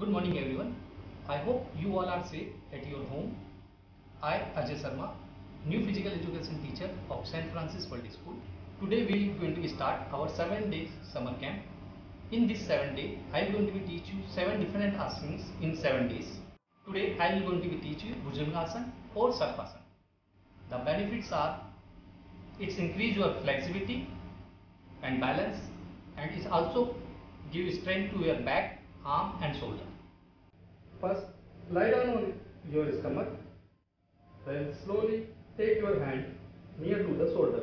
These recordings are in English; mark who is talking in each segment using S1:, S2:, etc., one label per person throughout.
S1: Good morning everyone. I hope you all are safe at your home. I, Ajay Sharma, new physical education teacher of St. Francis World School. Today we are going to start our 7 days summer camp. In this 7 day, I am going to teach you 7 different asanas in 7 days. Today I am going to teach you Bhujangasana or Sarpasana. The benefits are it's increase your flexibility and balance, and it also give strength to your back, arm and shoulder. First, lie down on your stomach, then slowly take your hand near to the shoulder.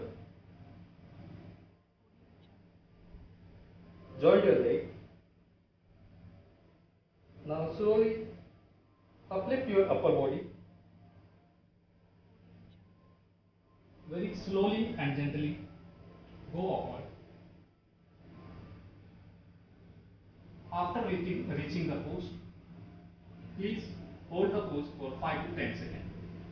S1: Join your leg. Now slowly uplift your upper body. Very slowly and gently go upward. After reaching the pose, please hold the pose for 5 to 10 seconds.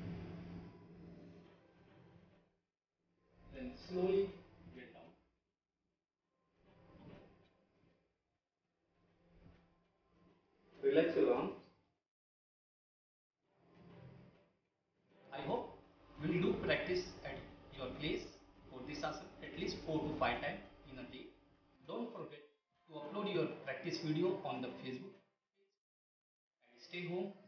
S1: Then slowly get down. Relax your arms. I hope you will do practice at your place for this asana at least 4 to 5 times in a day. Don't forget to upload your practice video on the Facebook. And stay home